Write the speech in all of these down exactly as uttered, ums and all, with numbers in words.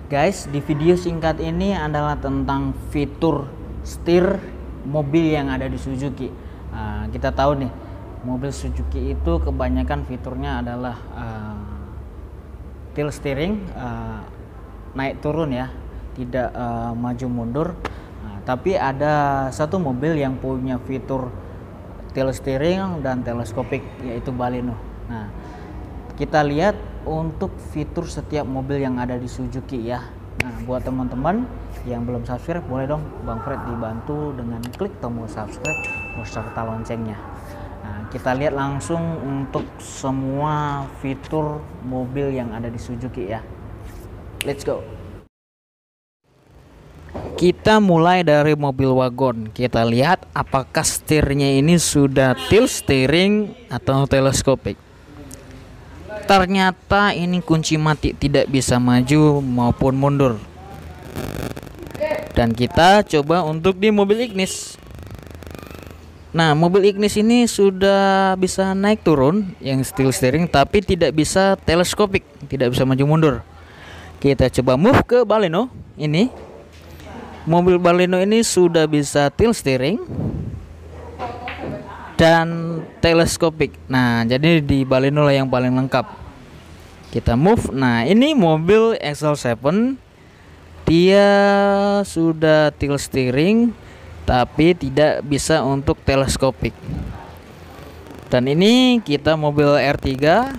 Guys, di video singkat ini adalah tentang fitur setir mobil yang ada di Suzuki. Uh, kita tahu nih, mobil Suzuki itu kebanyakan fiturnya adalah uh, tilt steering, uh, naik turun ya, tidak uh, maju mundur. Nah, tapi ada satu mobil yang punya fitur tilt steering dan teleskopik, yaitu Baleno. Nah, kita lihat untuk fitur setiap mobil yang ada di Suzuki ya. Nah, buat teman-teman yang belum subscribe, boleh dong Bang Fred dibantu dengan klik tombol subscribe beserta loncengnya. Nah, kita lihat langsung untuk semua fitur mobil yang ada di Suzuki ya. Let's go. Kita mulai dari mobil wagon. Kita lihat apakah setirnya ini sudah tilt steering atau teleskopik. Ternyata ini kunci mati, tidak bisa maju maupun mundur. Dan kita coba untuk di mobil Ignis. Nah, mobil Ignis ini sudah bisa naik turun yang tilt steering, tapi tidak bisa teleskopik, tidak bisa maju mundur. Kita coba move ke Baleno. Ini mobil Baleno ini sudah bisa tilt steering dan teleskopik. Nah, jadi di Baleno lah yang paling lengkap. Kita move. Nah, ini mobil X L tujuh, dia sudah tilt steering tapi tidak bisa untuk teleskopik. Dan ini kita mobil R tiga,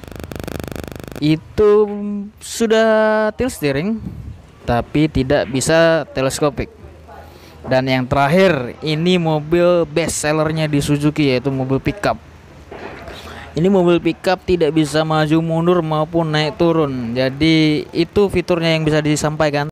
itu sudah tilt steering tapi tidak bisa teleskopik. Dan yang terakhir, ini mobil best sellernya di Suzuki, yaitu mobil pickup. Ini mobil pickup tidak bisa maju mundur maupun naik turun. Jadi itu fiturnya yang bisa disampaikan.